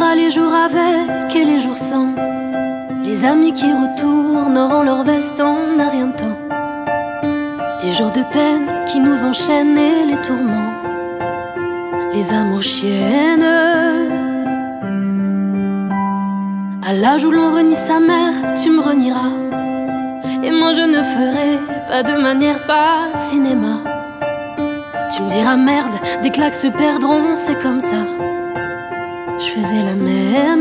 aura les jours avec et les jours sans, les amis qui retourneront leur veste en un rien de temps, les jours de peine qui nous enchaînent et les tourments, les amours chiennes. À l'âge où l'on renie sa mère, tu me renieras, et moi je ne ferai pas de manière, pas de cinéma. Tu me diras merde, des claques se perdront, c'est comme ça. Je faisais la même.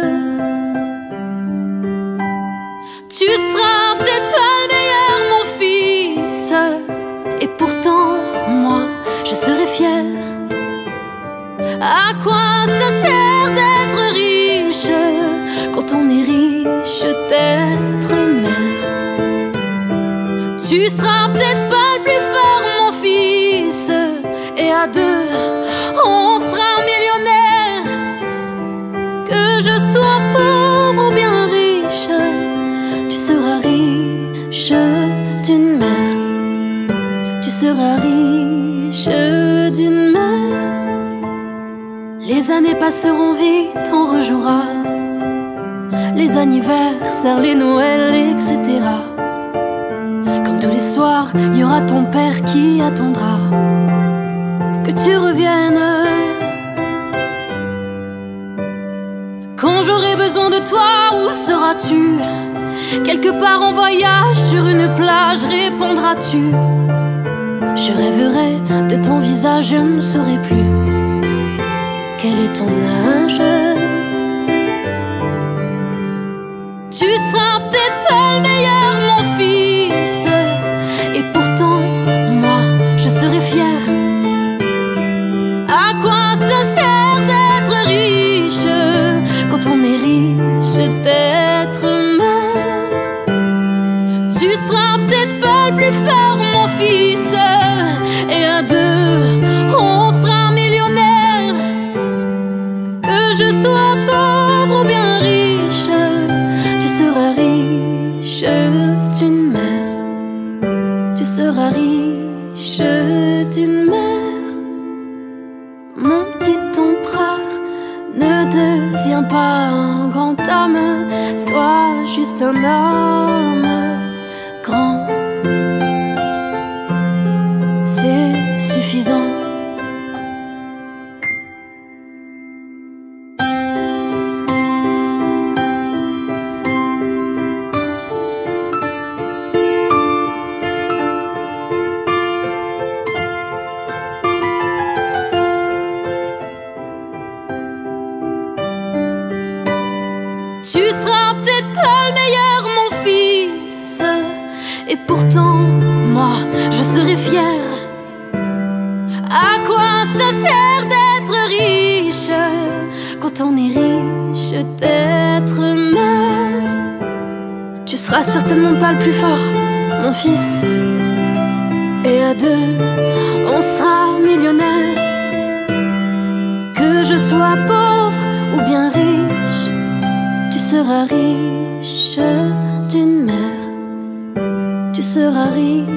Tu seras peut-être pas le meilleur, mon fils, et pourtant, moi, je serai fière. À quoi ça sert d'être riche quand on est riche d'être mère? Tu seras peut-être pas le plus fort, mon fils, et à deux, on sera millionnaire. Que je sois pauvre ou bien riche, tu seras riche d'une mère. Tu seras riche d'une mère. Les années passeront vite, on rejouera les anniversaires, les Noëls, etc. Comme tous les soirs, il y aura ton père qui attendra que tu reviennes. Quand j'aurai besoin de toi, où seras-tu? Quelque part en voyage, sur une plage, répondras-tu? Je rêverai de ton visage, je ne saurai plus quel est ton âge. Tu seras peut-être pas le meilleur, mon fils, et pourtant, moi, je serai fière. À quoi ça sert d'être riche quand on est riche d'être mère? Tu seras peut-être pas le plus fort, mon fils, et à deux, on sera millionnaire. Que je sois pauvre ou bien riche, tu seras riche d'une mère. Tu seras riche d'une mère. Mon petit empereur, ne deviens pas un grand homme, sois juste un homme grand. C'est suffisant. Tu seras peut-être pas le meilleur, mon fils, et pourtant, moi, je serai fière. À quoi ça sert d'être riche quand on est riche d'être mère? Tu seras certainement pas le plus fort, mon fils, et à deux, on sera millionnaire. Que je sois pauvre ou bien riche, tu seras riche d'une mère. Tu seras riche